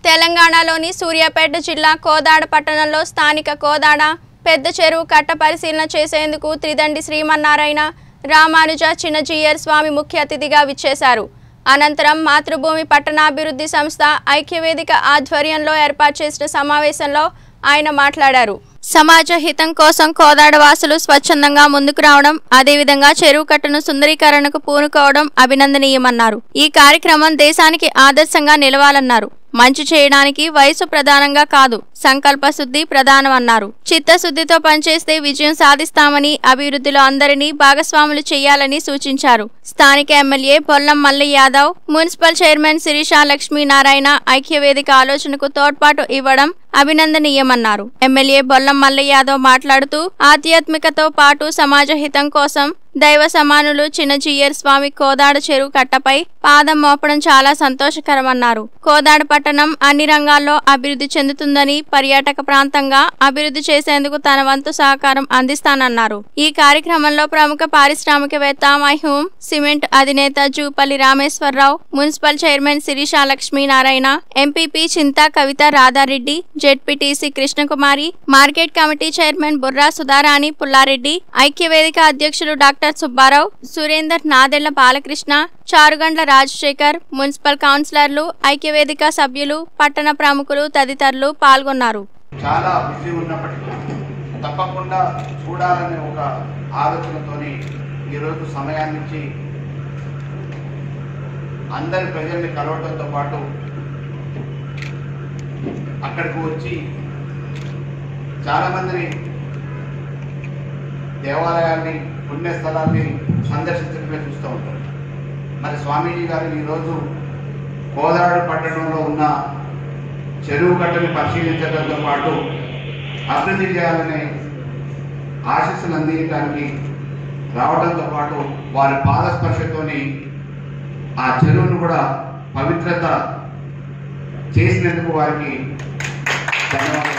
తెలంగాణలోని సూర్యాపేట జిల్లా కోదాడ పట్టణంలో స్థానిక కోదాడ పెద్ద చెరువు కట్ట పరిశీలన చేసేందుకు త్రిదండి శ్రీమన్నారాయణ రామానుజ చిన్నజీయర్ స్వామి ముఖ్య అతిథిగా విచ్చేశారు. అనంతరం మాతృభూమి పట్టణాభివృద్ధి సంస్థ ఐక్యవేదిక ఆధ్వర్యంలో ఏర్పాటు చేసిన సమావేశంలో ఆయన మాట్లాడారు. సమాజ హితం కోసం కోదాడ వాసులు స్వచ్ఛందంగా ముందుకు రావడం, అదేవిధంగా చెరువు కట్టను సుందరీకరణకు పూనుకోవడం అభినందనీయమన్నారు. ఈ కార్యక్రమం దేశానికి ఆదర్శంగా నిలవాలన్నారు. మంచి చేయడానికి వయసు ప్రధానంగా కాదు, సంకల్ప శుద్ధి ప్రధానమన్నారు. చిత్తశుద్ధితో పనిచేస్తే విజయం సాధిస్తామని, అభివృద్ధిలో అందరినీ భాగస్వాములు చేయాలని సూచించారు. స్థానిక MLA Bollam Mallaiah Yadav, municipal chairman Sirisha Lakshminarayana ఐక్యవేదిక ఆలోచనకు తోడ్పాటు ఇవ్వడం అభినందనీయమన్నారు. ఎమ్మెల్యే బొల్లం మల్లయ్య యాదవ్ మాట్లాడుతూ ఆధ్యాత్మికతో పాటు సమాజ హితం కోసం దైవ సమానులు చిన్నజీయర్ స్వామి కోదాడ చెరువు కట్టపై పాదం మోపడం చాలా సంతోషకరమన్నారు. కోదాడ పట్టణం అన్ని రంగాల్లో అభివృద్ధి చెందుతుందని, పర్యాటక ప్రాంతంగా అభివృద్ధి చేసేందుకు తన వంతు సహకారం అందిస్తానన్నారు. ఈ కార్యక్రమంలో ప్రముఖ పారిశ్రామికవేత్త మైహూమ్ సిమెంట్ అధినేత Jupally Rameshwar Rao, municipal chairman Sirisha Lakshminarayana, MPP Chinta Kavitha Radha Reddy, ZPTC Krishnakumari, market committee chairman Burra Sudharani Pulla Reddy, ఐక్యవేదిక అధ్యక్షులు డాక్టర్ సుబ్బారావు, సురేందర్, నాదెళ్ల బాలకృష్ణ, చారుగండ్ల రాజశేఖర్, మున్సిపల్ కౌన్సిలర్లు, ఐక్యవేదిక సభ్యులు, పట్టణ ప్రముఖులు తదితరులు పాల్గొన్నారు. చాలా బిజీ ఉన్నప్పటికీ తప్పకుండా చూడాలనే ఒక ఆలోచనతోని ఈరోజు సమయాన్నిచ్చి అందరి ప్రజల్ని కలవడంతో పాటు అక్కడికి వచ్చి చాలామంది దేవాలయాల్ని, పుణ్యస్థలాన్ని సందర్శించడమే చూస్తూ ఉంటారు. మరి స్వామీజీ గారు ఈరోజు కోదాడ పట్టణంలో ఉన్న చెరువు కట్టని పరిశీలించడంతో పాటు అభివృద్ధి చేయాలనే ఆశీస్సులు అందించడానికి రావడంతో పాటు వారి పాదస్పర్శతోని ఆ చెరువును కూడా పవిత్రత చేసినందుకు వారికి ధన్యవాదాలు.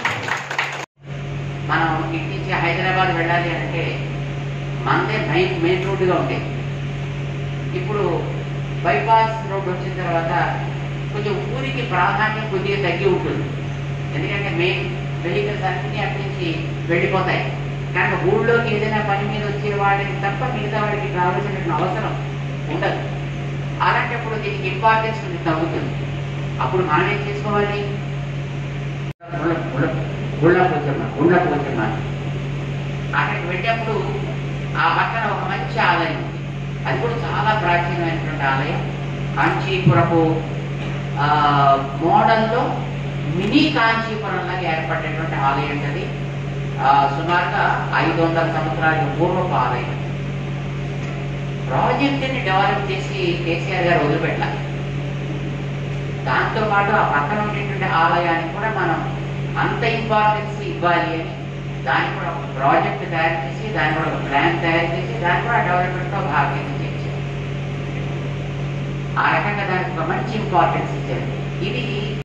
మనం ఇటు నుంచి హైదరాబాద్ వెళ్ళాలి అంటే మనదే మెయిన్ రోడ్డుగా ఉండేది. ఇప్పుడు బైపాస్ రోడ్ వచ్చిన తర్వాత కొంచెం ఊరికి ప్రాధాన్యం కొద్దిగా తగ్గి ఉంటుంది. ఎందుకంటే మెయిన్ వెహికల్స్ అన్నీ అక్కడి నుంచి వెళ్ళిపోతాయి. కానీ ఊళ్ళోకి ఏదైనా పని మీద వచ్చే వాటికి తప్ప మిగతా వాడికి రావాల్సిన అవసరం ఉండదు. అలాంటప్పుడు దీనికి ఇంపార్టెన్స్ కొంచెం తగ్గుతుంది. అప్పుడు మనం ఏం చేసుకోవాలి? గుళ్ళ పోచమ్మ అక్కడికి వెళ్ళేప్పుడు ఆ పక్కన ఒక మంచి ఆలయం ఉంది. అది కూడా చాలా ప్రాచీనమైనటువంటి ఆలయం. కాంచీపురపు మోడల్లో మినీ కాంచీపురంలాగా ఏర్పడేటువంటి ఆలయం అది. సుమారుగా 500 సంవత్సరాల పూర్వపు ఆలయం. ప్రాజెక్టుని డెవలప్ చేసి కేసీఆర్ గారు వదిలిపెట్టాలి. దాంతోపాటు ఆ పక్కన ఉండేటువంటి ఆలయానికి కూడా మనం అంత ఇంపార్టెన్స్ ఇవ్వాలి అని దాన్ని కూడా ఒక ప్రాజెక్ట్ తయారు చేసి, దాన్ని కూడా ఒక ప్లాన్ తయారు చేసి, దాన్ని కూడా డెవలప్మెంట్లో భాగంగా చేశారు. ఆ రకంగా దానికి ఒక మంచి ఇంపార్టెన్స్ ఇచ్చారు. ఇది